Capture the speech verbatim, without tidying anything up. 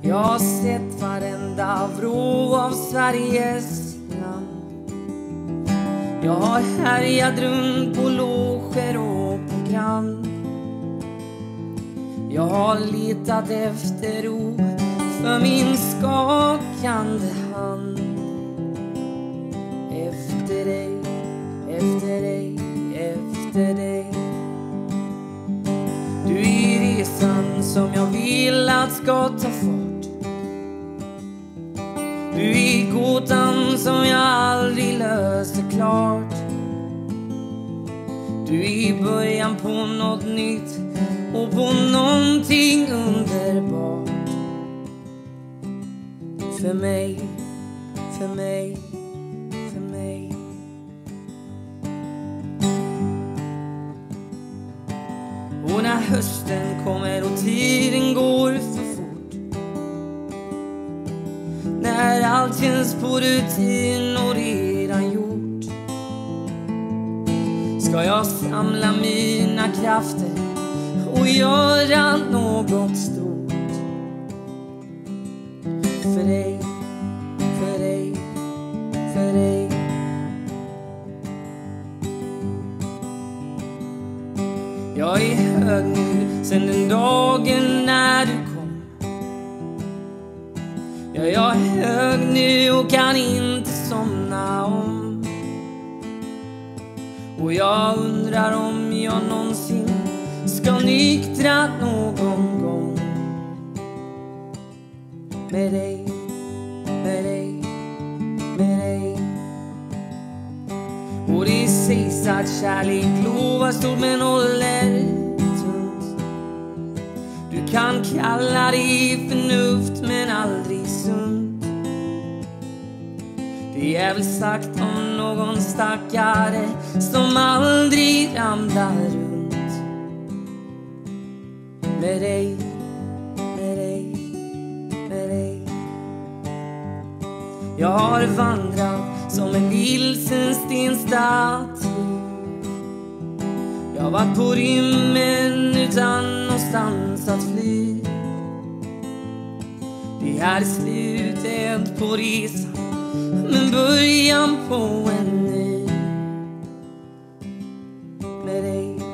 Jag har sett varenda vrå av Sveriges land. Jag har härjat runt på loger och på Grand. Jag har letat efter ro för min skakande hand. Efter dig, efter dig, efter dig. Du är resan som jag vill att ska ta fart. Du är gåtan som jag aldrig löser klart. Du är början på något nytt och på någonting underbart. För mig, för mig, för mig. Och när hösten kommer och tiden går för fort, när allt känns på rutin och redan gjort, ska jag samla mina krafter och göra något stort. För dig, för dig, för dig. Jag är hög nu sen den dagen när du kom. Ja, jag är hög nu och kan inte somna om. Och jag undrar om jag någonsin ska nyktra någon gång. Med dig, med dig, med dig. Och det sägs att kärlek lovar stort men håller tunt. Du kan kalla det förnuft men aldrig sunt. Det är väl sagt om någon stackare som aldrig ramlar runt. Med dig, med dig, med dig. Jag har vandrat som en vilsen stenstaty. Jag har varit på rymmen utan någonstans att fly. Det här är slutet på resan men början på en ny. Med dig,